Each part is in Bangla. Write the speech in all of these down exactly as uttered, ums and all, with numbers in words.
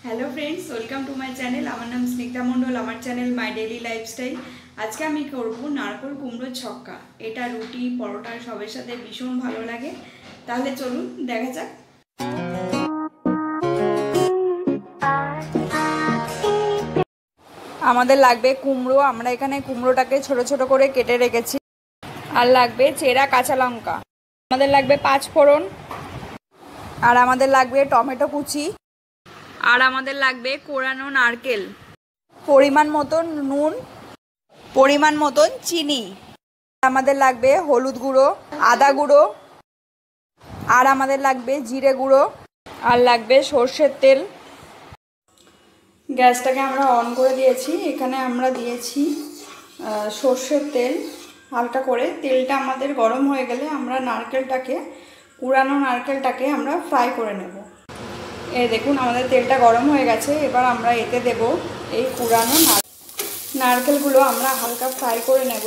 Hello friends, welcome to my channel. आमार नाम स्निग्धा मंडल। आमार चैनल माई डेली लाइफस्टाइल। आज के आमी करब नारकेल कुमड़ो छक्का। एटा रुटी परोटा सबेर साथे भीषण भालो लागे। ताहले चलुन देखा जाक। आमादेर लागबे कुमड़ो। आमरा एखाने कुमड़ोटाके छोटो छोटो करे केटे रेखेछि। आर लागबे चेरा काँचा लंका। आमादेर लागबे पाँच फोड़न। आर आमादेर लागबे टमेटो कुचि। আর আমাদের লাগবে কোরানো নারকেল, পরিমাণ মতন নুন, পরিমাণ মতন চিনি, আমাদের লাগবে হলুদ গুঁড়ো, আদা গুঁড়ো, আর আমাদের লাগবে জিরে গুঁড়ো, আর লাগবে সরষের তেল। গ্যাসটাকে আমরা অন করে দিয়েছি। এখানে আমরা দিয়েছি সরষের তেল হালকা করে। তেলটা আমাদের গরম হয়ে গেলে আমরা নারকেলটাকে কুড়ানো নারকেলটাকে আমরা ফ্রাই করে নেব। এই দেখুন আমাদের তেলটা গরম হয়ে গেছে। এবার আমরা এতে দেব এই কুড়ানো নারকেলগুলো আমরা হালকা ফ্রাই করে নেব।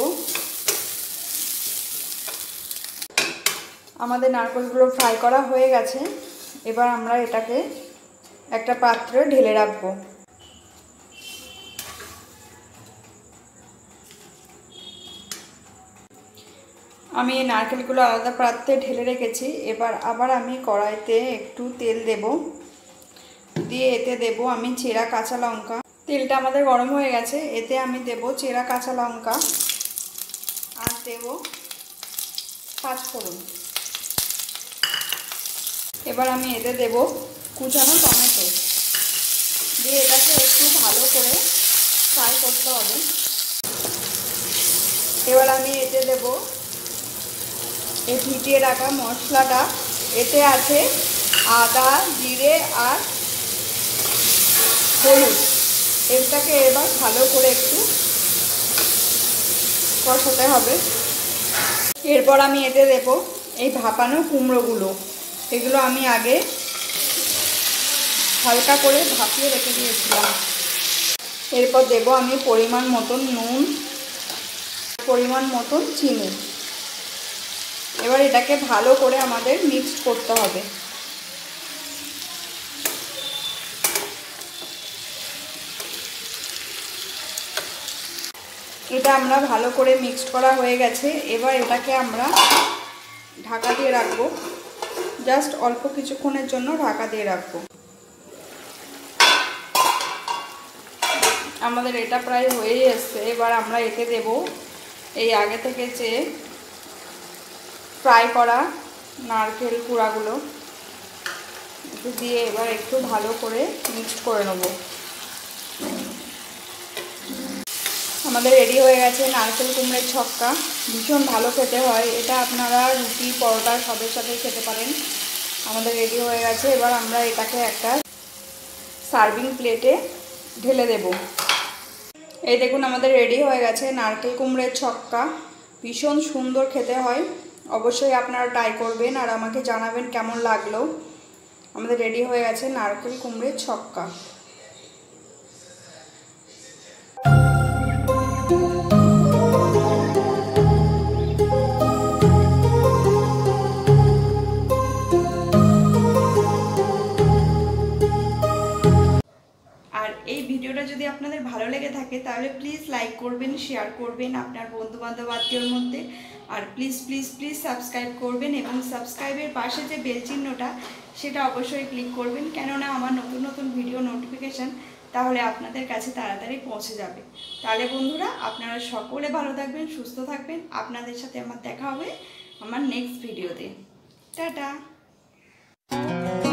আমাদের নারকেলগুলো ফ্রাই করা হয়ে গেছে। এবার আমরা এটাকে একটা পাত্রে ঢেলে রাখবো। আমি এই নারকেলগুলো আলাদা পাত্রে ঢেলে রেখেছি। এবার আবার আমি কড়াইতে একটু তেল দেব, দিয়ে এতে দেব আমি চেরা কাঁচা লঙ্কা। তেলটা আমাদের গরম হয়ে গেছে। এতে আমি দেব চেরা কাঁচা লঙ্কা আর দেব পাঁচ ফোড়ন। এবার আমি এতে দেব কুচানো টমেটো, দিয়ে এটাকে একটু ভালো করে ফ্রাই করতে হবে। এবার আমি এতে দেব এই ভিজিয়ে রাখা মশলাটা। এতে আছে আদা, জিরে আর হলুদ। এটাকে এবার ভালো করে একটু কষাতে হবে। এরপর আমি এতে দেব এই ভাপানো কুমড়োগুলো। এগুলো আমি আগে হালকা করে ভাপিয়ে রেখে দিয়েছিলাম। এরপর দেব আমি পরিমাণ মতন নুন, পরিমাণ মতন চিনি। এবার এটাকে ভালো করে আমাদের মিক্স করতে হবে। এটা আমরা ভালো করে মিক্সড করা হয়ে গেছে। এবার এটাকে আমরা ঢাকা দিয়ে রাখবো। জাস্ট অল্প কিছুক্ষণের জন্য ঢাকা দিয়ে রাখবো। আমাদের এটা প্রায় হয়েই এসছে। এবার আমরা এতে দেব এই আগে থেকে যে ফ্রাই করা নারকেল কুড়াগুলো একটু দিয়ে এবার একটু ভালো করে মিক্স করে নেব। আমাদের রেডি হয়ে গেছে নারকেল কুমড়োর ছক্কা। ভীষণ ভালো খেতে হয় এটা। আপনারা রুটি পরোটা সবের সাথে খেতে পারেন। আমাদের রেডি হয়ে গেছে। এবার আমরা এটাকে একটা সার্ভিং প্লেটে ঢেলে দেব। এই দেখুন আমাদের রেডি হয়ে গেছে নারকেল কুমড়োর ছক্কা। ভীষণ সুন্দর খেতে হয়। অবশ্যই আপনারা ট্রাই করবেন আর আমাকে জানাবেন কেমন লাগলো। আমাদের রেডি হয়ে গেছে নারকেল কুমড়োর ছক্কা। এই ভিডিওটা যদি আপনাদের ভালো লেগে থাকে তাহলে প্লিজ লাইক করবেন, শেয়ার করবেন আপনার বন্ধু বান্ধব আত্মীয়র মধ্যে। আর প্লিজ প্লিজ প্লিজ সাবস্ক্রাইব করবেন এবং সাবস্ক্রাইবের পাশে যে বেল চিহ্নটা সেটা অবশ্যই ক্লিক করবেন, কেননা আমার নতুন নতুন ভিডিও নোটিফিকেশান তাহলে আপনাদের কাছে তাড়াতাড়ি পৌঁছে যাবে। তাহলে বন্ধুরা আপনারা সকলে ভালো থাকবেন, সুস্থ থাকবেন। আপনাদের সাথে আমার দেখা হবে আমার নেক্সট ভিডিওতে। টাটা।